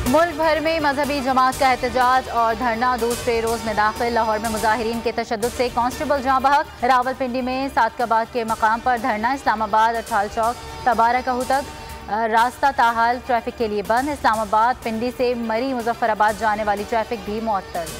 मुल्क भर में मजहबी जमात का एहतजाज और धरना दूसरे रोज में दाखिल। लाहौर में मुजाहिरीन के तशद्दुद से कांस्टेबल जाँ बहक। रावलपिंडी में सादकाबाद के मकाम पर धरना। इस्लामाबाद अठाल चौक तबारकहू तक रास्ता ताहाल ट्रैफिक के लिए बंद। इस्लामाबाद पिंडी से मरी मुजफ्फराबाद जाने वाली ट्रैफिक भी मुअत्तल।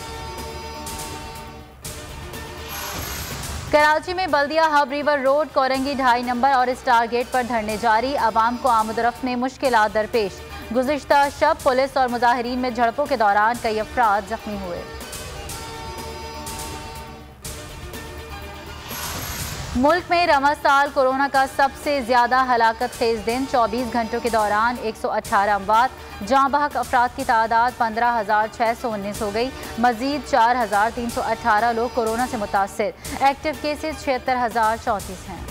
कराची में Baldia Hub river road, Korangi 2.5 number और स्टार गेट पर धरने जारी। आवाम को आमदरफ्त में मुश्किलात दरपेश। गुज़िश्ता शब पुलिस और मुजाहिरीन में झड़पों के दौरान कई अफराद जख्मी हुए। मुल्क में रमज़ साल कोरोना का सबसे ज्यादा हलाकत खेज दिन। 24 घंटों के दौरान 118 अमवात। जाँ बहक अफराद की तादाद 15,619 हो गई। मजीद 4,318 लोग कोरोना से मुतासिर। एक्टिव केसेस 76,034 हैं।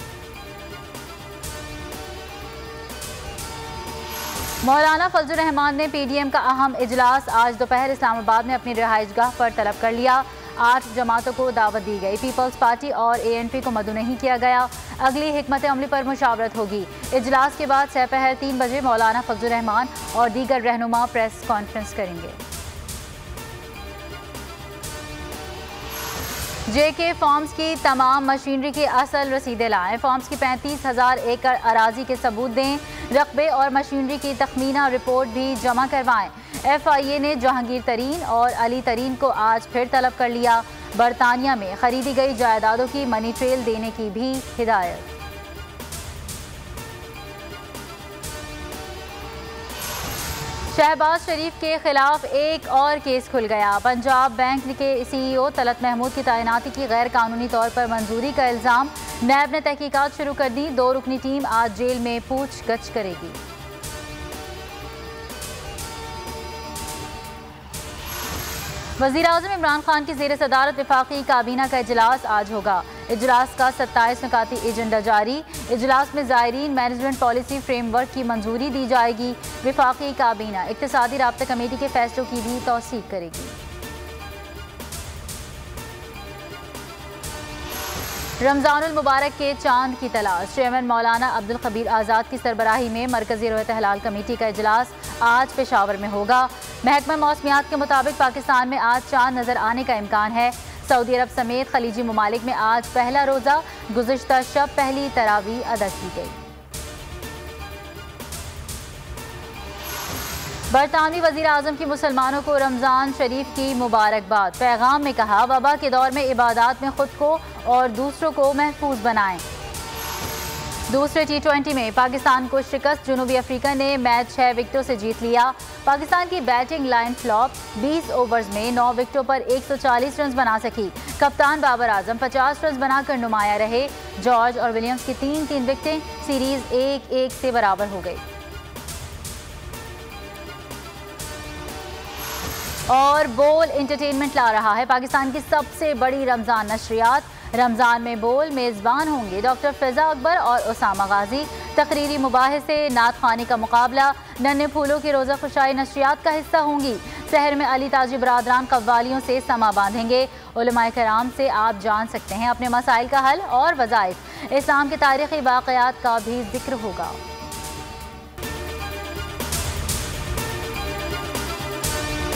मौलाना फजलुर रहमान ने PDM का अहम इजलास आज दोपहर इस्लामाबाद में अपनी रिहाइशगाह पर तलब कर लिया। 8 जमातों को दावत दी गई। पीपल्स पार्टी और ANP को मदऊ नहीं किया गया। अगली हिकमत अमली पर मुशावरत होगी। इजलास के बाद सपहर 3 बजे मौलाना फजलुर रहमान और दीगर रहनुमा प्रेस कॉन्फ्रेंस करेंगे। JK फॉर्म्स की तमाम मशीनरी की असल रसीदें लाएं। फॉर्म्स की 35,000 एकड़ अराजी के सबूत दें। रकबे और मशीनरी की तखमीना रिपोर्ट भी जमा करवाएं। FIA ने जहांगीर तरीन और अली तरीन को आज फिर तलब कर लिया। बरतानिया में खरीदी गई जायदादों की मनी ट्रेल देने की भी हिदायत। शहबाज शरीफ के खिलाफ एक और केस खुल गया। पंजाब बैंक के CEO तलत महमूद की तैनाती की गैर कानूनी तौर पर मंजूरी का इल्ज़ाम। नैब ने तहकीकात शुरू कर दी। 2 रुकनी टीम आज जेल में पूछगछ करेगी। वज़ीर-ए-आज़म इमरान खान की ज़ेर सदारत वफाकी काबीना का इजलास आज होगा। इजलास का 27 नुकाती एजेंडा जारी। इजलास में ज़ायरीन मैनेजमेंट पॉलिसी फ्रेमवर्क की मंजूरी दी जाएगी। वफाकी काबीना इक़्तिसादी राब्ता कमेटी के फैसलों की भी तौसीक करेगी। रमज़ानुल मुबारक के चांद की तलाश। चेयरमैन मौलाना अब्दुल खबीर आज़ाद की सरबराही में मरकज़ी रोयत हलाल कमेटी का इजलास आज पेशावर में होगा। महकमा मौसमियात के मुताबिक पाकिस्तान में आज चांद नजर आने का इम्कान है। सऊदी अरब समेत खलीजी ममालिक में आज पहला रोज़ा। गुज़िश्ता शब पहली तरावीह अदा की गई। बरतानवी वज़ीर आज़म की मुसलमानों को रमज़ान शरीफ की मुबारकबाद। पैगाम में कहा, वबा के दौर में इबादत में खुद को और दूसरों को महफूज बनाएं। दूसरे T20 में पाकिस्तान को शिकस्त। जनूबी अफ्रीका ने मैच 6 विकेटों से जीत लिया। पाकिस्तान की बैटिंग लाइन फ्लॉप। 20 ओवर्स में 9 विकेटों पर 140 रन बना सकी। कप्तान बाबर आजम 50 रन बनाकर नुमाया रहे। जॉर्ज और विलियम्स की 3-3 विकेटें। सीरीज 1-1 से बराबर हो गई। और बोल एंटरटेनमेंट ला रहा है पाकिस्तान की सबसे बड़ी रमज़ान नशरियात। रमज़ान में बोल मेज़बान होंगे डॉक्टर फ़िज़ा अकबर और उसामा गाजी। तकरीरी मुबाहिसे, नात ख़्वानी का मुकाबला, नन्हे फूलों की रोज़ा खुशाई नशरियात का हिस्सा होंगी। शहर में अली ताजी बरादरान कव्वालियों से समा बांधेंगे। उलमाए कराम से आप जान सकते हैं अपने मसाइल का हल और वज़ाइफ। इस्लाम के तारीख़ी वाक़यात का भी जिक्र होगा।